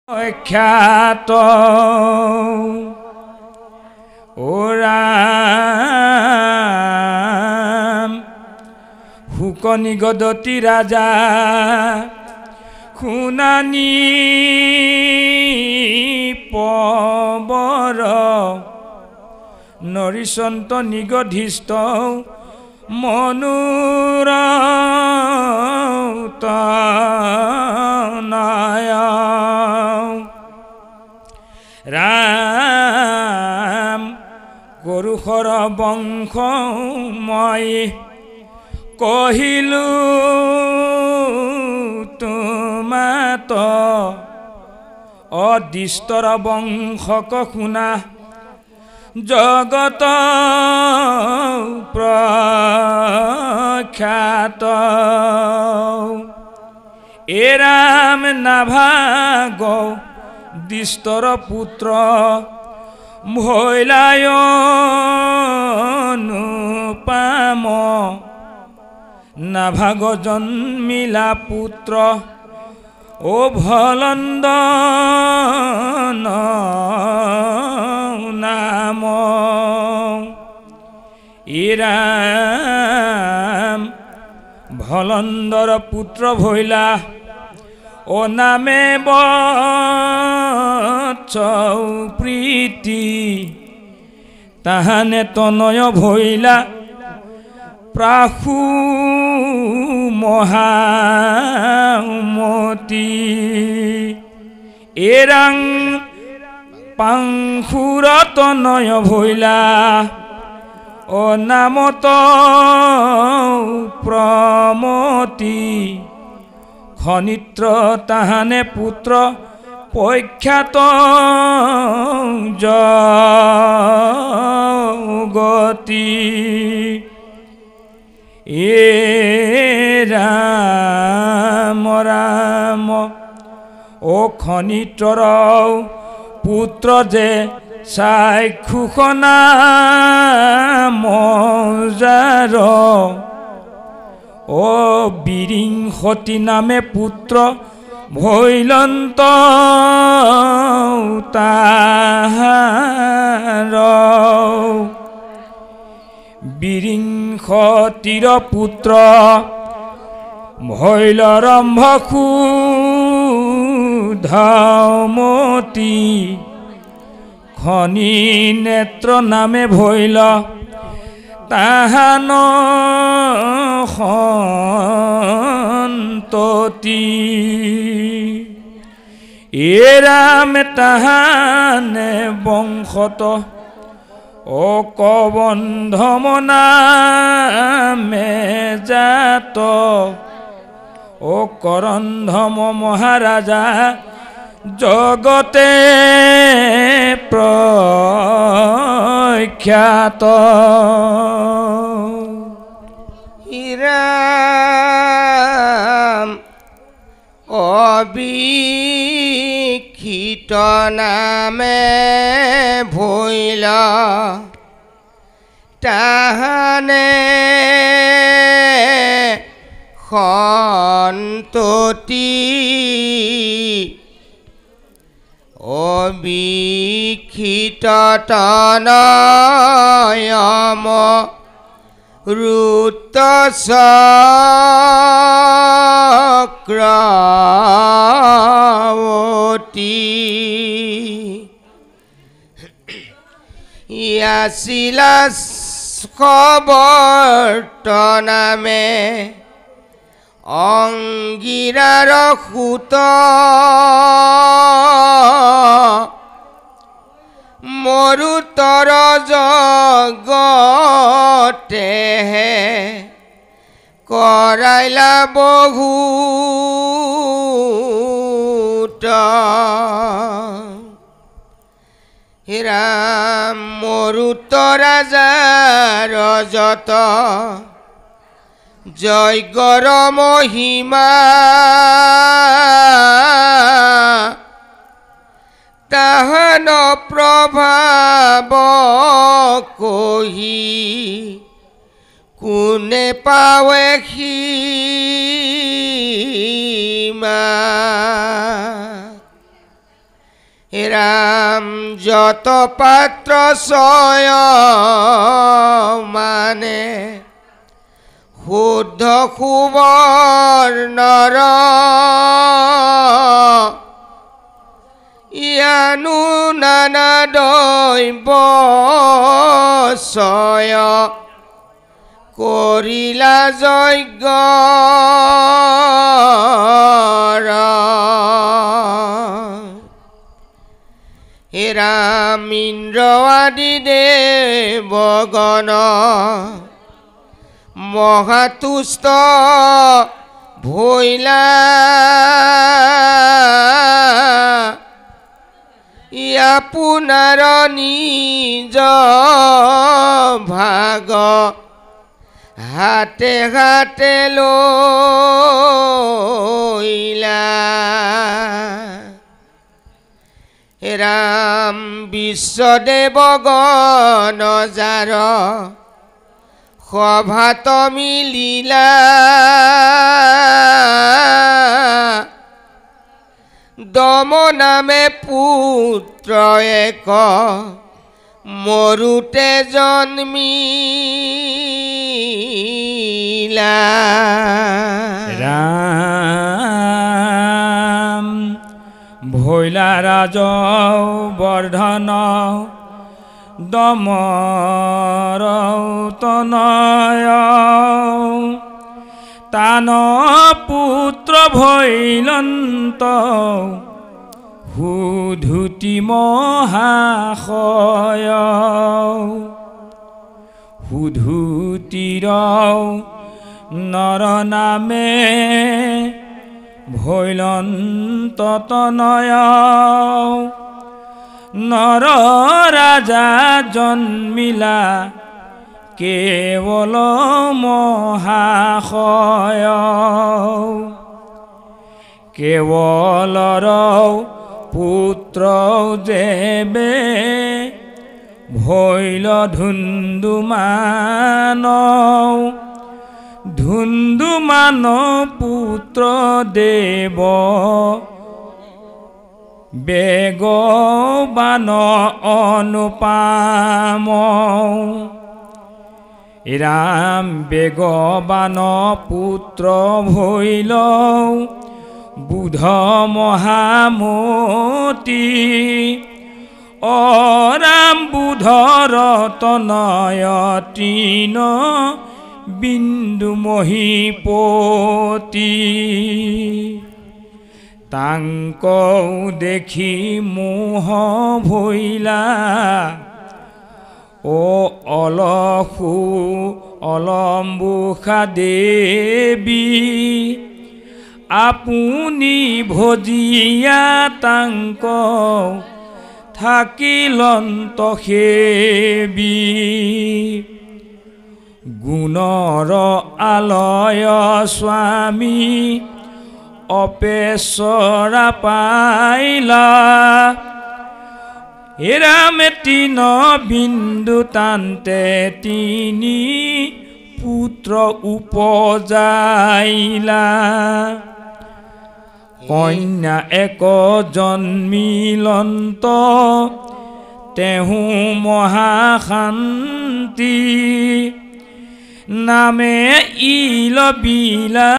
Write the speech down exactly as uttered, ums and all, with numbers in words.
খ্যাত ও রাম হুকনি গদতি রাজা খুনানি পবর নরিসন্ত নিগধিষ্ঠ মনুর তনয় রাম গৰুখৰ বংশ মই কহিলো তোমাত অদিষ্টৰ বংশক শুনা জগত প্ৰখ্যাত এ ৰাম নাভাগ দিষ্টৰ পুত্ৰ ভৈলায়নুপাম নাভাগ জন্মিলা পুত্ৰ ও ভলন্দ নাম ইৰাম ভলন্দৰ পুত্ৰ ভৈলা ও নামে বৎসৌ প্ৰীতি তাহানে তনয় ভৈলা প্ৰাসু মহামতি এৰাং পাংসুৰ তনয় ভৈলা ও নামত প্ৰমতি খনিত্ৰ তাহানে পুত্ৰ প্ৰখ্যাত জগতি এ ৰাম ৰাম ও খনিত্ৰৰ পুত্ৰ যে চাক্ষুষনা মজাৰ ও বিৰিংসতি নামে পুত্ৰ ভৈলন্ত তাহাৰ বিৰিংসতিৰ পুত্ৰ ভৈলৰম্ভসু ধামতি খনি নেত্ৰ নামে ভৈল তাহান সন্ততি এ ৰাম তাহানে বংশত ও কবন্ধম নামে জাত ও করন্ধম মহারাজা জগতে প্রখ্যাত ইৰাম অবিক্ষিত নামে ভৈল তাহানে সন্ততি অবিক্ষিত তনয়ম ৰুত চক্ৰৱতী ইয়াছিলা খবৰ্ত নামে অংগীৰাৰ সুত মৰুতৰ জগতে কৰাইলা বহুত ৰাম মৰুত ৰাজাৰ যত জয়গৰ মহিমা তাহান প্ৰভাৱ কহি কোনে পাৱে সীমা হে রাম যত পাত্র সয় মানে শুদ্ধ খুবৰ নৰ ইয়ানো নানা দৈব ছয় কৰিলা যজ্ঞ হে ৰাম ইন্দ্ৰ আদি দেৱগণ মহাতুষ্ট ভৈলা আপোনাৰ নিজ ভাগ হাতে হাতে লৈলা হে ৰাম বিশ্বদেৱগণ যাৰ সভাত মিলিলা দম নামে পুত্ৰ এক মৰুতে জন্মিলা ৰাম ভৈলা ৰাজ বৰ্ধন দমৰ তনয় তান পুত্ৰ ভৈলন্ত সুধুতি মহাশয় সুধুতিৰ নৰ নামে ভৈলন্ত তনয় নৰ ৰাজা জন্মিলা কেৱল মহাশয় কেৱলৰ পুত্ৰ যেবে ভৈল ধুন্দুমান ধুন্দুমান পুত্ৰ দেৱ বেগবান অনুপাম ৰাম বেগবান পুত্ৰ ভৈল বুধ মহামতি অৰাম বুধৰ তনয় তৃণ বিন্দু মহীপতি তাংক দেখি মোহ ভৈলা ও অলসু অলম্বুষা দেৱী আপুনি ভজিয়া তাংক থাকিলন্ত সেবী গুণৰ আলয় স্বামী অপেশ্বৰা পাইলা হে ৰাম তিন বিন্দু তান্তে তিনি পুত্ৰ উপজাইলা কন্যা এক জন্মিলন্ত তেহু মহাশান্তি নামে ইল বিলা